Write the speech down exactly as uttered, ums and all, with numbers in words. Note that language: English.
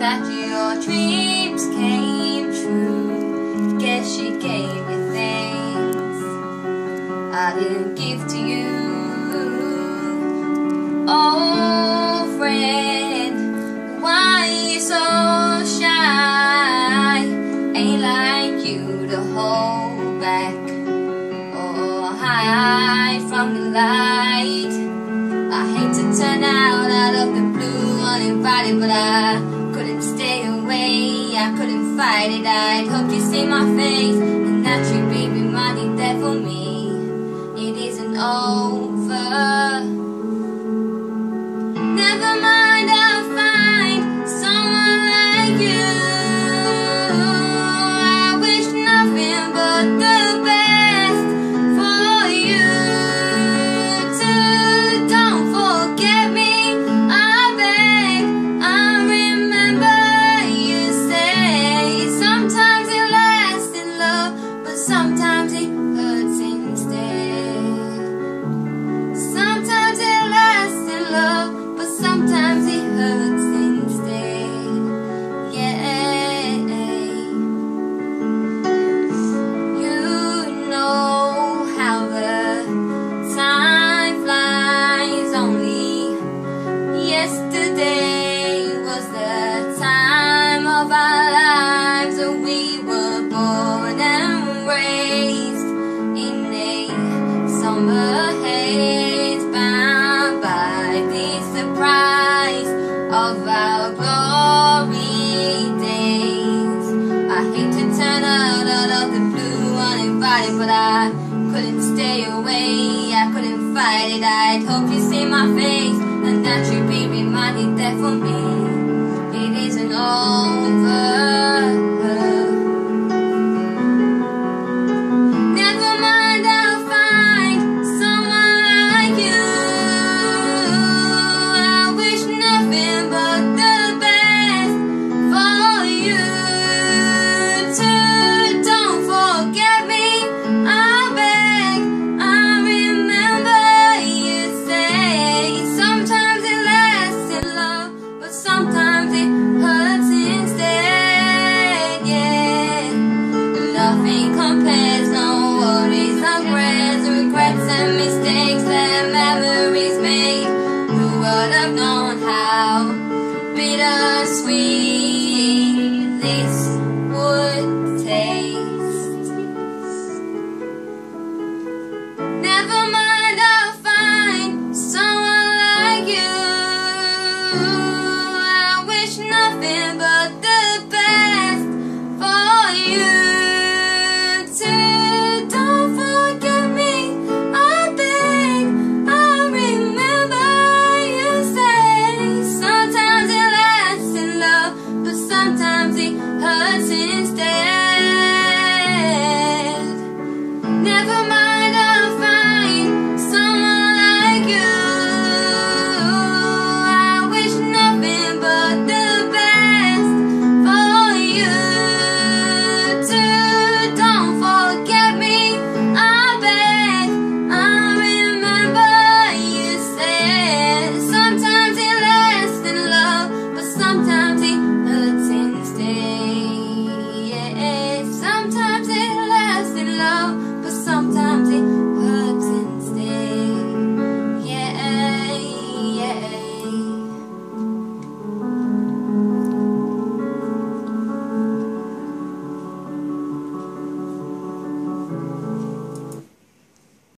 that your dreams came true. Guess she gave you things I didn't give to you. Oh friend, why you so shy? Ain't like you to hold back or hide from the light. I hate to turn out out of the blue uninvited, but I couldn't stay away, I couldn't fight it. I'd hope you see my face and that you'd be reminded that for me it isn't over. Never mind, I'll find someone like you. I wish nothing but the best for you too. Don't forget me, I beg. I remember you say sometimes it lasts in love, but sometimes it hurts instead. Sometimes it lasts in love, but sometimes it hurts instead. Yeah, you know how the time flies. Only yesterday was the time of our lives. We were born and raised in a summer haze, bound by the surprise of our glory days. I hate to turn out out of the blue uninvited, but I couldn't stay away, I couldn't fight it. I'd hope you see my face and that you'd be reminded that for me it isn't over. Never mind, I'll find someone like you. I wish nothing but the best for you too. Don't forget me, I beg. I remember you say sometimes it lasts in love, but sometimes it hurts instead. Yeah, nothing compares, no worries, no regrets, regrets and mistakes that memories made. Who would have known how bittersweet this